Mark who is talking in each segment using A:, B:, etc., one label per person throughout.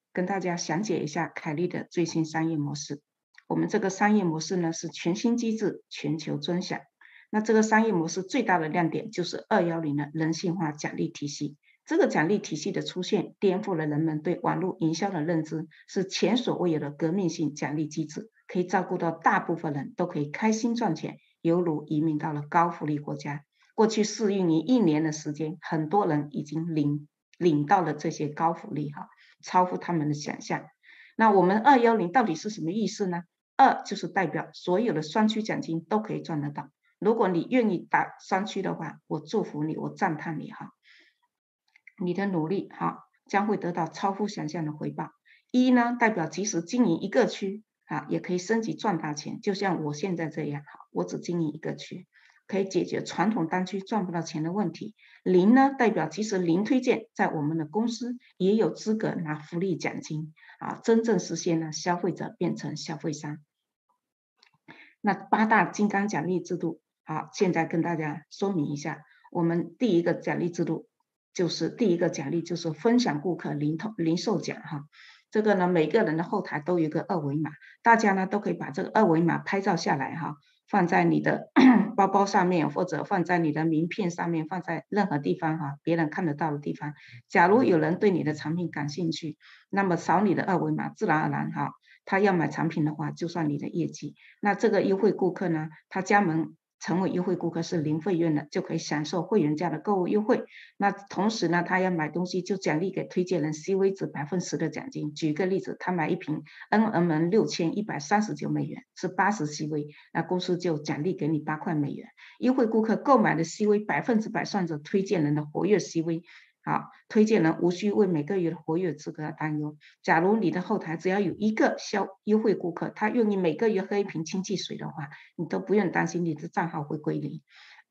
A: 跟大家详解一下凯利的最新商业模式。我们这个商业模式呢是全新机制，全球专享。那这个商业模式最大的亮点就是210的人性化奖励体系。这个奖励体系的出现，颠覆了人们对网络营销的认知，是前所未有的革命性奖励机制，可以照顾到大部分人都可以开心赚钱，犹如移民到了高福利国家。过去试运营1年的时间，很多人已经领到了这些高福利哈，超乎他们的想象。那我们210到底是什么意思呢？2就是代表所有的双区奖金都可以赚得到。如果你愿意打双区的话，我祝福你，我赞叹你哈。你的努力哈将会得到超乎想象的回报。1呢，代表即使经营一个区啊，也可以升级赚大钱，就像我现在这样，我只经营一个区，可以解决传统单区赚不到钱的问题。0呢，代表即使零推荐，在我们的公司也有资格拿福利奖金啊，真正实现了消费者变成消费商。那8大金刚奖励制度，好，现在跟大家说明一下，我们第一个奖励制度就是第一个奖励就是分享顾客零售奖哈。这个呢，每个人的后台都有一个二维码，大家呢都可以把这个二维码拍照下来哈，放在你的包包上面，或者放在你的名片上面，放在任何地方哈，别人看得到的地方。假如有人对你的产品感兴趣，那么扫你的二维码，自然而然哈，他要买产品的话，就算你的业绩。那这个优惠顾客呢，他加盟成为优惠顾客是0费用的，就可以享受会员价的购物优惠。那同时呢，他要买东西就奖励给推荐人 CV 值10%的奖金。举个例子，他买一瓶 NMN 6139美元，是80 CV， 那公司就奖励给你8块美元。优惠顾客购买的 CV 100%算着推荐人的活跃 CV。好，推荐人无需为每个月的活跃资格担忧。假如你的后台只要有一个优惠顾客，他愿意每个月喝一瓶氢气水的话，你都不用担心你的账号会归零。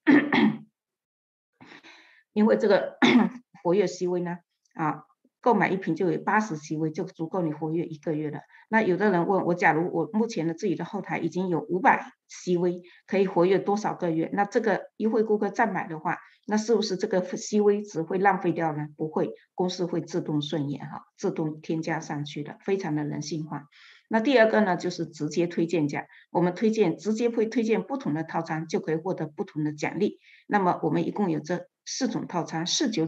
A: 因为这个活跃 CV 呢，购买一瓶就有80 CV，就足够你活跃1个月了。那有的人问我，假如我目前的自己的后台已经有500 CV，可以活跃多少个月？那这个优惠顾客再买的话，那是不是这个 CV 值会浪费掉呢？不会，公司会自动顺延哈，自动添加上去的，非常的人性化。那第二个呢，就是直接推荐奖。我们直接会推荐不同的套餐，就可以获得不同的奖励。那么我们一共有这4种套餐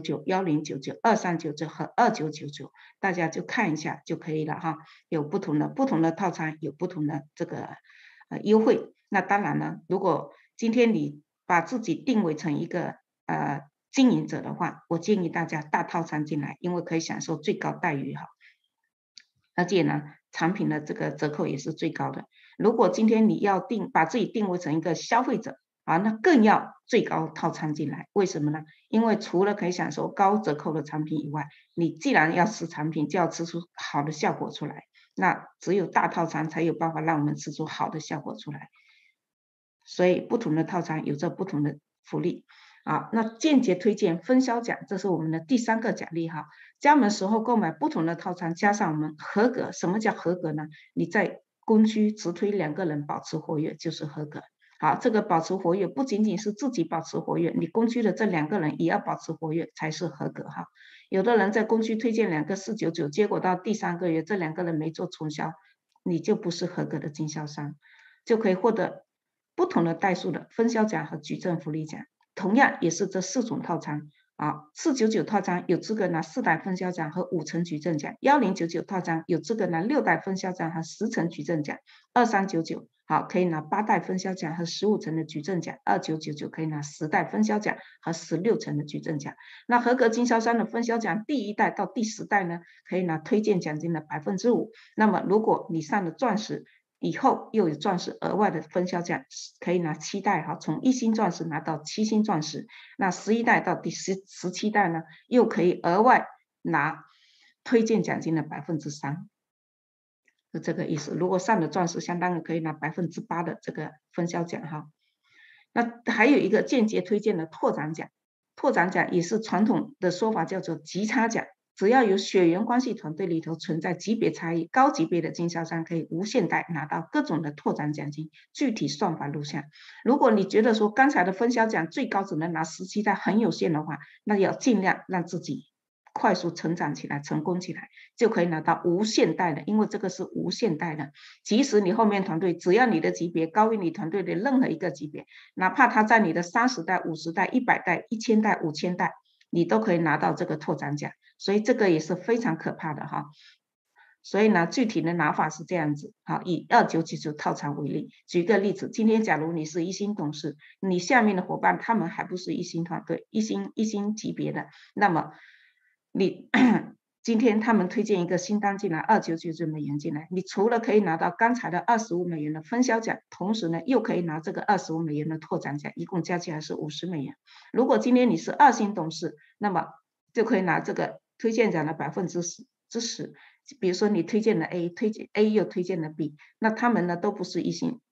A: ：499、1099、2399和2999，大家就看一下就可以了哈。有不同的套餐，有不同的这个优惠。那当然呢，如果今天你把自己定位成一个经营者的话，我建议大家大套餐进来，因为可以享受最高待遇哈。而且呢，产品的这个折扣也是最高的。如果今天你要把自己定位成一个消费者那更要最高套餐进来。为什么呢？因为除了可以享受高折扣的产品以外，你既然要吃产品，就要吃出好的效果出来。那只有大套餐才有办法让我们吃出好的效果出来。所以不同的套餐有着不同的福利。那间接推荐分销奖，这是我们的第3个奖励哈。加盟时候购买不同的套餐，加上我们合格。什么叫合格呢？你在公区直推2个人保持活跃就是合格。好，这个保持活跃不仅仅是自己保持活跃，你公区的这2个人也要保持活跃才是合格哈。有的人在公区推荐2个499，结果到第3个月这2个人没做冲销，你就不是合格的经销商，就可以获得不同的代数的分销奖和矩阵福利奖。同样也是这4种套餐499套餐有资格拿4代分销奖和5成矩阵奖，1099套餐有资格拿6代分销奖和10成矩阵奖，2399可以拿8代分销奖和15成的矩阵奖，2999可以拿10代分销奖和16成的矩阵奖。那合格经销商的分销奖第1代到第10代呢，可以拿推荐奖金的5%。那么如果你上了钻石以后又有钻石额外的分销奖，可以拿7代从1星钻石拿到7星钻石。那11代到第17代呢，又可以额外拿推荐奖金的3%，是这个意思。如果上了钻石，相当于可以拿8%的这个分销奖哈。那还有一个间接推荐的拓展奖，拓展奖也是传统的说法叫做级差奖。只要有血缘关系团队里头存在级别差异，高级别的经销商可以无限代拿到各种的拓展奖金，具体算法如下。如果你觉得说刚才的分销奖最高只能拿17代很有限的话，那要尽量让自己快速成长起来，成功起来，就可以拿到无限代的，因为这个是无限代的。即使你后面团队，只要你的级别高于你团队的任何一个级别，哪怕他在你的30代、50代、100代、1000代、5000代，你都可以拿到这个拓展奖。所以这个也是非常可怕的哈。所以呢，具体的拿法是这样子，好，以2999套餐为例，举个例子，今天假如你是一星董事，你下面的伙伴他们还不是一星团队，一星级别的，那么你今天他们推荐一个新单进来，2999美元进来，你除了可以拿到刚才的25美元的分销奖，同时呢又可以拿这个25美元的拓展奖，一共加起来是50美元。如果今天你是2星董事，那么就可以拿这个推荐奖的10%。比如说你推荐了 A， 推荐 A 又推荐了 B， 那他们呢都不是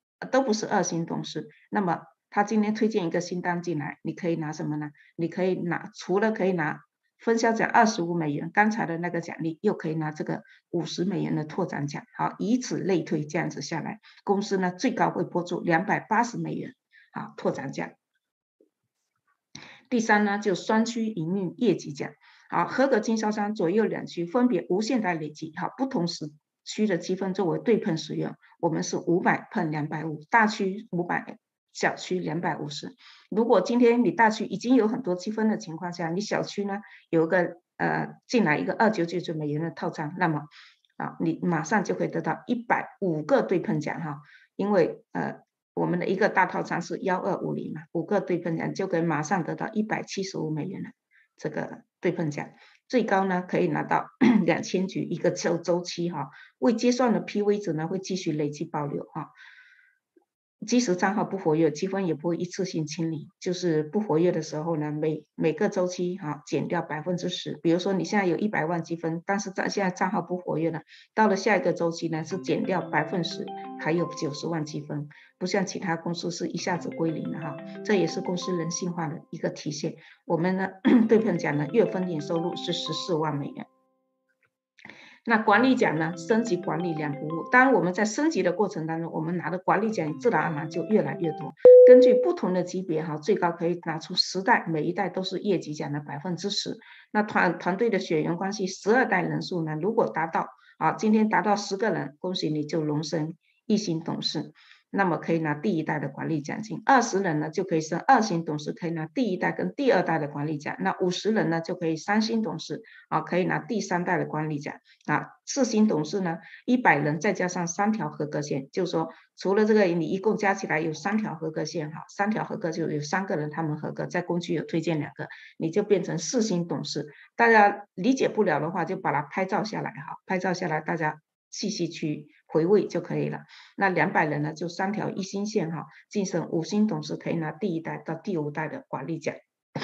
A: 2星董事，那么他今天推荐一个新单进来，你可以拿什么呢？你可以拿除了可以拿分销奖25美元，刚才的那个奖励又可以拿这个50美元的拓展奖，好，以此类推，这样子下来，公司呢最高会拨出280美元，好，拓展奖。第三呢，就双区营运业绩奖。好，合格经销商左右2区分别无限代累计，好，不同时区的积分作为对碰使用。我们是500碰250，大区500，小区250。如果今天你大区已经有很多积分的情况下，你小区呢有个进来一个2999美元的套餐，那么你马上就可以得到150个对碰奖哈，因为我们的一个大套餐是1250嘛，5个对碰奖就可以马上得到175美元的这个对碰奖，最高呢可以拿到2000局一个周期哈，未结算的 PV 值呢会继续累计保留哈。即使账号不活跃，积分也不会一次性清理，就是不活跃的时候呢，每个周期减掉10%。比如说你现在有100万积分，但是现在账号不活跃了，到了下一个周期呢是减掉10%，还有90万积分，不像其他公司是一下子归零了哈。这也是公司人性化的一个体现。我们呢对碰奖呢月分年收入是14万美元。那管理奖呢？升级管理2不误。当然，我们在升级的过程当中，我们拿的管理奖自然而然就越来越多。根据不同的级别最高可以拿出10代，每一代都是业绩奖的10%。那团队的血缘关系12代人数呢？如果达到今天达到10个人，恭喜你就荣升1星董事。那么可以拿第1代的管理奖金，20人呢就可以升2星董事，可以拿第1代跟第2代的管理奖。那50人呢就可以3星董事可以拿第3代的管理奖。4星董事呢100人再加上3条合格线，就是说除了这个你一共加起来有3条合格线3条合格就有3个人他们合格，在工区有推荐2个，你就变成4星董事。大家理解不了的话就把它拍照下来拍照下来大家细细去回味就可以了。那200人呢就3条1星线晋升5星董事，可以拿第1代到第5代的管理奖。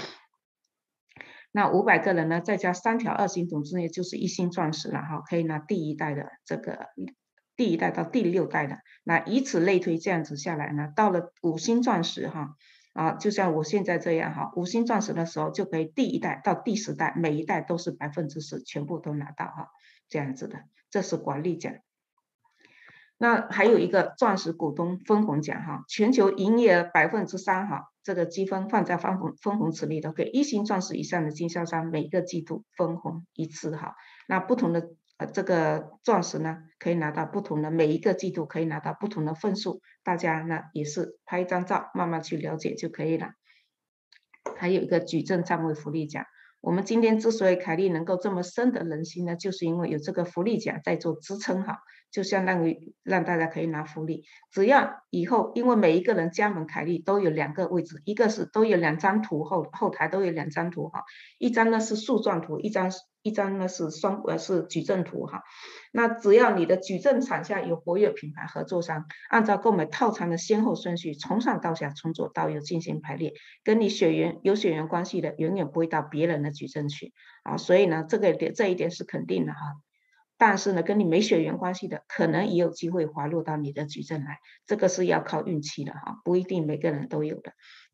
A: 那500个人呢再加3条2星董事，也就是1星钻石了可以拿第1代的这个第1代到第6代的。那以此类推，这样子下来呢，到了5星钻石就像我现在这样5星钻石的时候，就可以第1代到第10代每一代都是10%，全部都拿到这样子的，这是管理奖。那还有一个钻石股东分红奖全球营业额3%这个积分放在分红池里头，给1星钻石以上的经销商每个季度分红1次那不同的这个钻石呢，可以拿到不同的，每一个季度可以拿到不同的份数，大家呢也是拍一张照，慢慢去了解就可以了。还有一个矩阵站位福利奖。我们今天之所以凯利能够这么深得人心呢，就是因为有这个福利奖在做支撑就相当于让大家可以拿福利。只要以后因为每一个人加盟凯利都有2个位置，一个是都有2张图，后台都有2张图一张呢是树状图，一张呢是矩阵图那只要你的矩阵场下有活跃品牌合作商，按照购买套餐的先后顺序，从上到下，从左到右进行排列，跟你有血缘关系的，永远不会到别人的矩阵去所以呢，这一点是肯定的但是呢，跟你没血缘关系的，可能也有机会滑落到你的矩阵来，这个是要靠运气的不一定每个人都有的。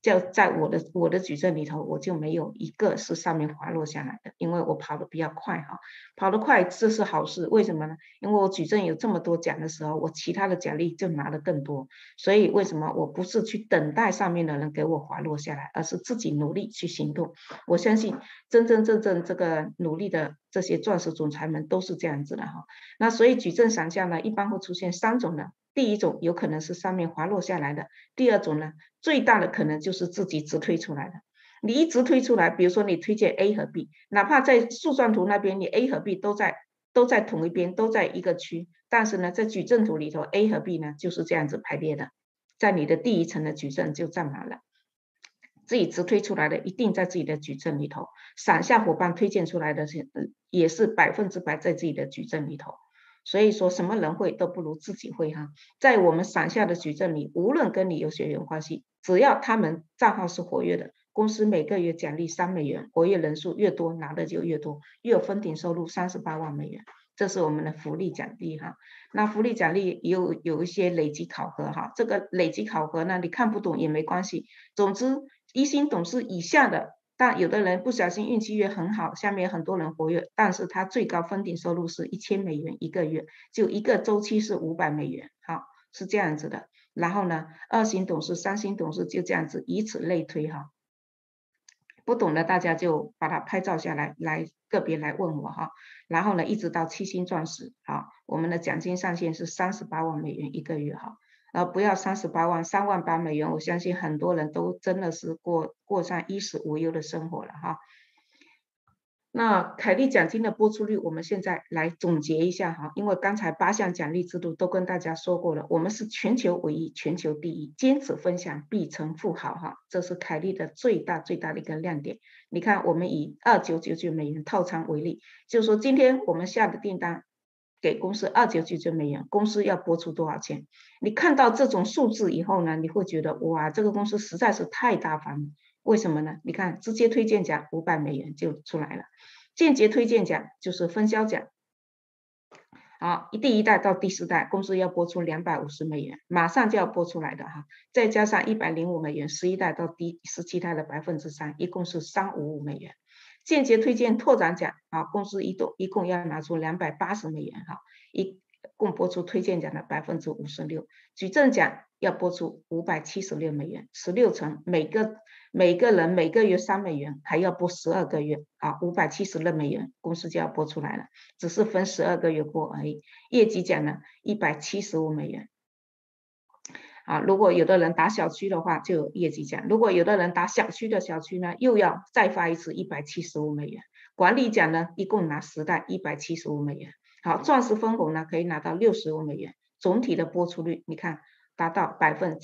A: 在我的矩阵里头，我就没有一个是上面滑落下来的，因为我跑得比较快哈，跑得快这是好事，为什么呢？因为我矩阵有这么多奖的时候，我其他的奖励就拿得更多，所以为什么我不是去等待上面的人给我滑落下来，而是自己努力去行动？我相信真正这个努力的这些钻石总裁们都是这样子的哈。那所以矩阵闪下呢，一般会出现3种的。第一种有可能是上面滑落下来的，第二种呢，最大的可能就是自己直推出来的。你一直推出来，比如说你推荐 A 和 B，哪怕在树状图那边你 A 和 B 都在同一边，都在一个区，但是呢，在矩阵图里头 A 和 B 呢就是这样子排列的，在你的第一层的矩阵就占满了。自己直推出来的一定在自己的矩阵里头，闪下伙伴推荐出来的也是100%在自己的矩阵里头。所以说什么人会都不如自己会哈，在我们闪下的矩阵里，无论跟你有血缘关系，只要他们账号是活跃的，公司每个月奖励3美元，活跃人数越多拿的就越多，月封顶收入38万美元，这是我们的福利奖励哈。那福利奖励有一些累积考核哈，这个累积考核呢，你看不懂也没关系，总之1星董事以下的。但有的人不小心运气越很好，下面很多人活跃，但是他最高封顶收入是1000美元一个月，就一个周期是500美元，好，是这样子的。然后呢，2星董事、3星董事就这样子，以此类推哈。不懂的大家就把它拍照下来，个别来问我哈。然后呢，一直到7星钻石，好，我们的奖金上限是38万美元一个月哈。不要38万，3万8美元，我相信很多人都真的是过上衣食无忧的生活了哈。那凯利奖金的播出率，我们现在来总结一下哈，因为刚才8项奖励制度都跟大家说过了，我们是全球唯一、全球第一，坚持分享必成富豪哈，这是凯利的最大的一个亮点。你看，我们以2999美元套餐为例，就是说今天我们下的订单给公司2999美元，公司要拨出多少钱？你看到这种数字以后呢，你会觉得哇，这个公司实在是太大方了。为什么呢？你看，直接推荐奖500美元就出来了，间接推荐奖就是分销奖。好，第1代到第4代，公司要拨出250美元，马上就要拨出来的哈，再加上105美元，11代到第17代的3%，一共是355美元。间接推荐拓展奖啊，公司一共要拿出280美元哈，一共拨出推荐奖的56%。矩阵奖要拨出576美元，16层，每个人每个月3美元，还要拨12个月啊，576美元，公司就要拨出来了，只是分12个月拨而已。业绩奖呢，175美元。啊，如果有的人打小区的话，就有业绩奖；如果有的人打小区呢，又要再发一次175美元。管理奖呢，一共拿10代175美元。好，钻石分红呢，可以拿到65美元。总体的播出率，你看达到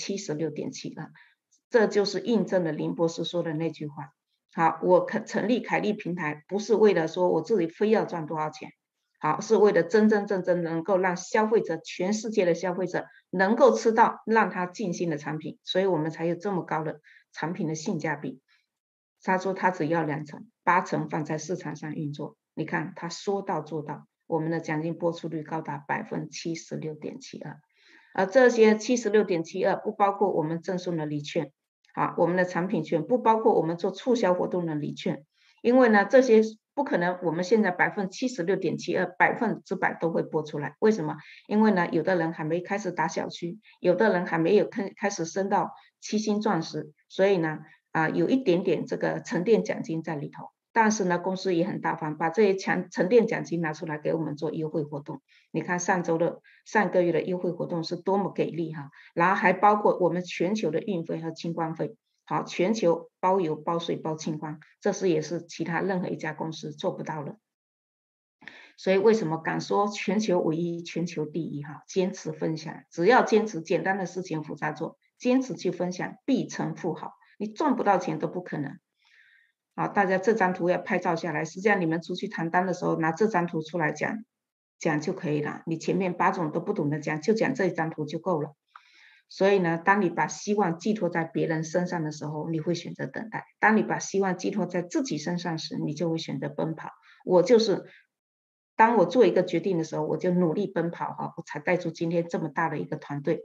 A: 76.7%啊，这就是印证了林博士说的那句话。好，我成立凯利平台，不是为了说我自己非要赚多少钱。好，是为了真正能够让消费者，全世界的消费者能够吃到让他尽心的产品，所以我们才有这么高的产品的性价比。他说他只要2成，8成放在市场上运作。你看他说到做到，我们的奖金播出率高达76.72%，而这些76.72%不包括我们赠送的礼券，啊，我们的产品券不包括我们做促销活动的礼券，因为呢这些不可能，我们现在76.72%100%都会播出来。为什么？因为呢，有的人还没开始打小区，有的人还没有开始升到7星钻石，所以呢，有一点点这个沉淀奖金在里头。但是呢，公司也很大方，把这些沉淀奖金拿出来给我们做优惠活动。你看上个月的优惠活动是多么给力哈！然后还包括我们全球的运费和清关费。好，全球包邮、包税、包清关，这也是其他任何一家公司做不到的。所以为什么敢说全球唯一、全球第一？哈，坚持分享，只要坚持，简单的事情复杂做，坚持去分享，必成富豪。你赚不到钱都不可能。好，大家这张图要拍照下来，实际上你们出去谈单的时候，拿这张图出来讲就可以了。你前面8种都不懂得讲，就讲这一张图就够了。所以呢，当你把希望寄托在别人身上的时候，你会选择等待；当你把希望寄托在自己身上时，你就会选择奔跑。我就是，当我做一个决定的时候，我就努力奔跑哈，我才带出今天这么大的一个团队。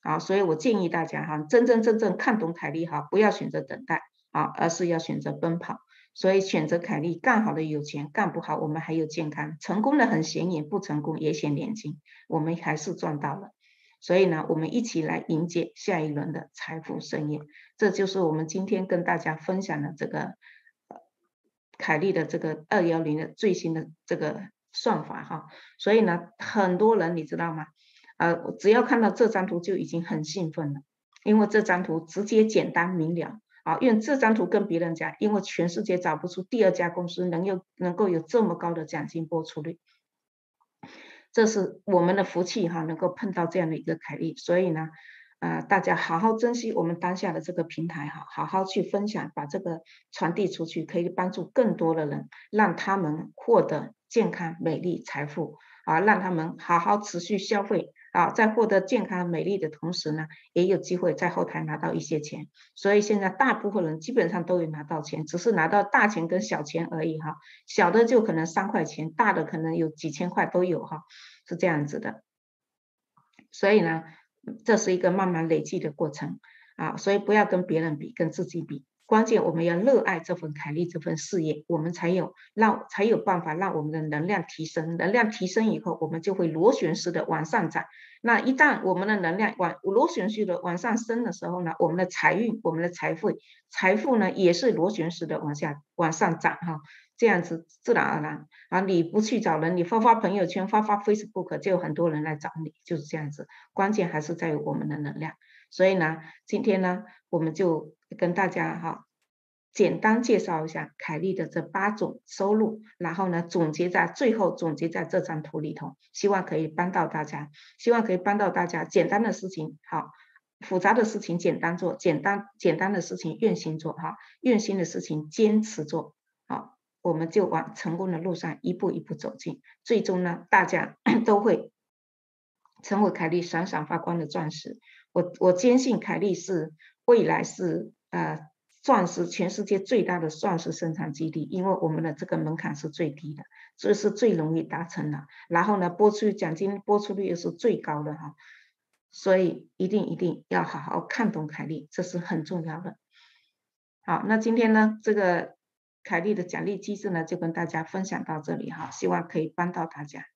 A: 啊，所以我建议大家哈，真正看懂凯利哈，不要选择等待啊，而是要选择奔跑。所以选择凯利，干好的有钱，干不好我们还有健康，成功的很显眼，不成功也显年轻，我们还是赚到了。所以呢，我们一起来迎接下一轮的财富盛宴。这就是我们今天跟大家分享的这个凯利的这个210的最新的这个算法哈。所以呢，很多人你知道吗？只要看到这张图就已经很兴奋了，因为这张图直接简单明了啊。用这张图跟别人讲，因为全世界找不出第2家公司能够有这么高的奖金播出率，这是我们的福气哈，能够碰到这样的一个凯利。所以呢，大家好好珍惜我们当下的这个平台哈，好好去分享，把这个传递出去，可以帮助更多的人，让他们获得健康、美丽、财富啊，让他们好好持续消费啊，在获得健康、美丽的同时呢，也有机会在后台拿到一些钱。所以现在大部分人基本上都有拿到钱，只是拿到大钱跟小钱而已哈。小的就可能3块钱，大的可能有几千块都有哈，是这样子的。所以呢，这是一个慢慢累积的过程啊，所以不要跟别人比，跟自己比。关键我们要热爱这份凯利这份事业，我们才有办法让我们的能量提升。能量提升以后，我们就会螺旋式的往上涨。那一旦我们的能量螺旋式的往上升的时候呢，我们的财运、我们的财富呢也是螺旋式的往上涨哈。这样子自然而然啊，你不去找人，你发朋友圈、发 Facebook， 就有很多人来找你，就是这样子。关键还是在于我们的能量。所以呢，今天呢，我们就跟大家哈，简单介绍一下凯利的这8种收入，然后呢，最后总结在这张图里头，希望可以帮到大家，简单的事情好。复杂的事情简单做，简单的事情用心做哈，用心的事情坚持做，好，我们就往成功的路上一步一步走进，最终呢，大家都会成为凯利闪闪发光的钻石。我坚信凯利未来是钻石全世界最大的钻石生产基地，因为我们的这个门槛是最低的，这是最容易达成的。然后呢，奖金播出率又是最高的哈，所以一定要好好看懂凯利，这是很重要的。好，那今天呢，这个凯利的奖励机制呢，就跟大家分享到这里哈，希望可以帮到大家。